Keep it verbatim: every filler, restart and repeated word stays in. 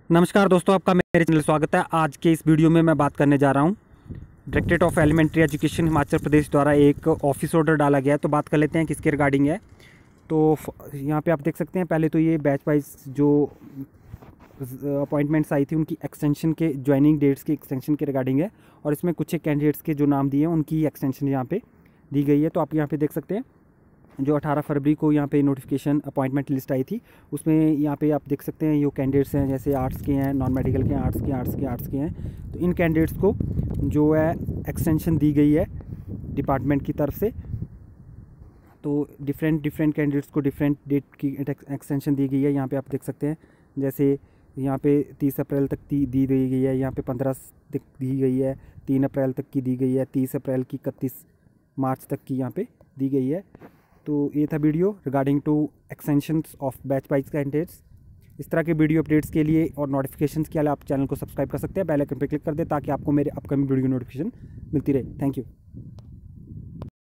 नमस्कार दोस्तों, आपका मेरे चैनल स्वागत है। आज के इस वीडियो में मैं बात करने जा रहा हूँ directorate of elementary education Himachal Pradesh द्वारा एक ऑफिस ऑर्डर डाला गया है। तो बात कर लेते हैं किसके रिगार्डिंग है। तो यहाँ पे आप देख सकते हैं, पहले तो ये बैच वाइज जो अपॉइंटमेंट्स आई थी उनकी एक्सटेंशन के ज्वाइनिंग डेट्स की एक्सटेंशन के रिगार्डिंग है, और इसमें कुछ एक कैंडिडेट्स के जो नाम दिए हैं उनकी एक्सटेंशन यहाँ पे दी गई है। तो आप यहाँ पे देख सकते हैं जो अठारह फरवरी को यहाँ पे नोटिफिकेशन अपॉइंटमेंट लिस्ट आई थी, उसमें यहाँ पे आप देख सकते हैं ये कैंडिडेट्स हैं, जैसे आर्ट्स के हैं, नॉन मेडिकल के हैं, आर्ट्स के आर्ट्स के आर्ट्स के हैं। तो इन कैंडिडेट्स को जो है एक्सटेंशन दी गई है डिपार्टमेंट की तरफ से। तो डिफरेंट डिफरेंट कैंडिडेट्स को डिफरेंट डेट की एक्सटेंशन दी गई है। यहाँ पे आप देख सकते हैं, जैसे यहाँ पे तीस अप्रैल तक दी दी गई है, यहाँ पे पंद्रह तक दी गई है, तीन अप्रैल तक की दी गई है, तीस अप्रैल की इकतीस मार्च तक की यहाँ पे दी गई है। तो ये था video regarding to extensions of batch wise candidates. इस तरह के वीडियो अपडेट्स के लिए और नोटिफिकेशंस के लिए आप चैनल को सब्सक्राइब कर सकते हैं, बेल आइकन पर क्लिक कर दें ताकि आपको मेरे अपकमिंग वीडियो नोटिफिकेशन मिलती रहे। Thank you.